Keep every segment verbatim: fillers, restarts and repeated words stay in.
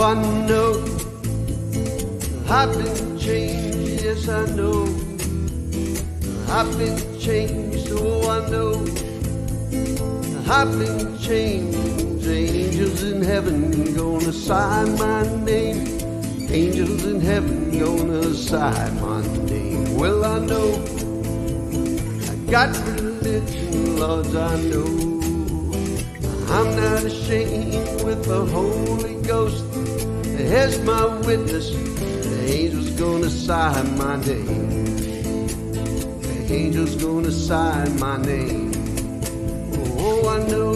I know I've been changed, yes I know I've been changed, oh I know I've been changed. Angels in heaven gonna sign my name. Angels in heaven gonna sign my name. Well I know I got religion, Lord I know I'm not ashamed with the Holy Ghost as my witness. The angel's gonna sign my name. The angel's gonna sign my name. Oh, I know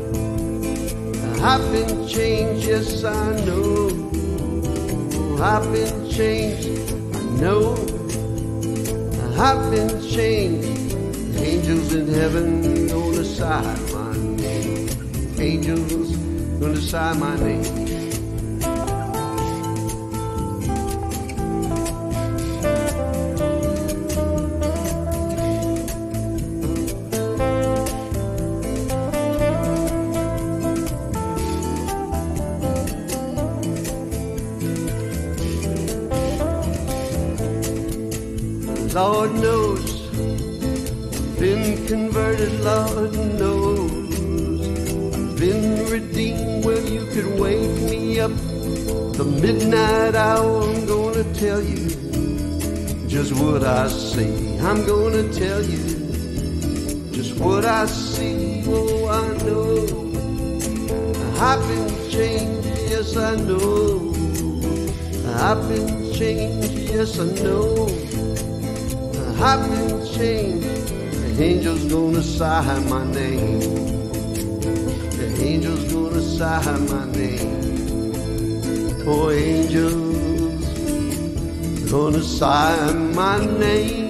I've been changed, yes I know I've been changed, I know I've been changed. Angels in heaven gonna sign my name. Angels gonna sign my name. Lord knows, been converted, Lord knows, been redeemed. Well, you could wake me up the midnight hour. I'm gonna tell you just what I see. I'm gonna tell you just what I see. Oh, I know I've been changed, yes I know I've been changed, yes I know I've been changed. The angel's gonna sign my name. The angel's gonna sign my name. Oh, angels gonna sign my name.